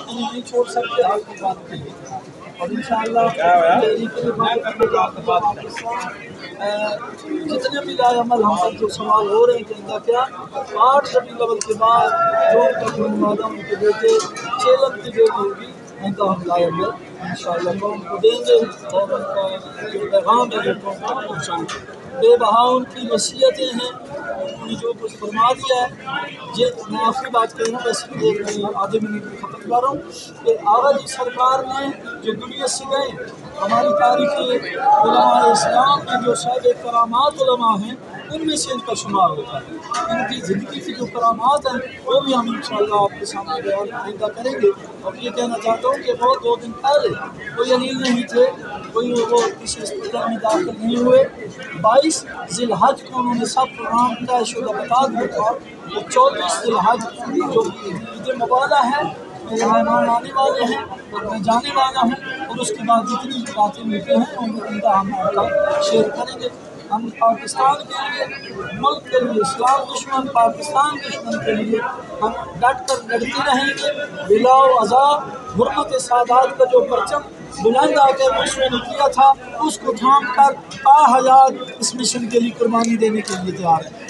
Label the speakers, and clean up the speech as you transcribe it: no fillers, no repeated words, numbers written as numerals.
Speaker 1: نہیں چھوڑ سکتے حال کی بات کے لیے، اور انشاءاللہ جتنے بھی رائے عمل ہم پر جو سوال ہو رہے ہیں کہ اندہ کیا 8 ربیع الاول کے بعد جو ان کا جو وعدہ ان کے بیٹے چیلن کی بیٹی ہوگی اندہ ہم رائے عمل انشاءاللہ قوم کو دیں گے اور ان کا جو پیغام ہے وہ قوم کو پہنچائیں گے۔ بے بہا ان کی وصیتیں ہیں، انہوں نے جو کچھ فرما دیا ہے۔ میں آخری بات کہہ رہا ہوں، بس ایک آدھے منٹ میں ختم کر رہا ہوں کہ آغا جی سرکار نے جو دنیا سے گئے، ہماری تاریخ علماء اسلام میں جو صاحب کرامات علماء ہیں ان میں سے ان کا شمار ہوتا ہے۔ ان کی زندگی کی جو کرامات ہیں وہ بھی ہم انشاءاللہ آپ کے سامنے بیان کریں گے۔ اور یہ کہنا چاہتا ہوں کہ وہ 2 دن پہلے کوئی علیل نہیں تھے، کوئی وہ کسی اسپتال میں داخل نہیں ہوئے۔ 22 ذی الحج کو انہوں نے سب پروگرام طے شدہ بتا دیا تھا، وہ 24 ذی الحج جو عید مبارکہ ہے، میرے مہمان آنے والے ہیں اور میں جانے والا ہوں، اور اس کے بعد جتنی بھی باتیں ملتے ہیں ان کا ہم شیئر کریں گے۔ ہم پاکستان کے لیے، ملک کے لیے، اسلام دشمن پاکستان دشمن کے لیے ہم ڈٹ کر لڑتے رہیں گے بلا وضع۔ حرمت سادات کا جو پرچم بلند آ کر مشرے نے کیا تھا اس کو تھام کر تا حیات اس مشن کے لیے قربانی دینے کے لیے تیار ہے۔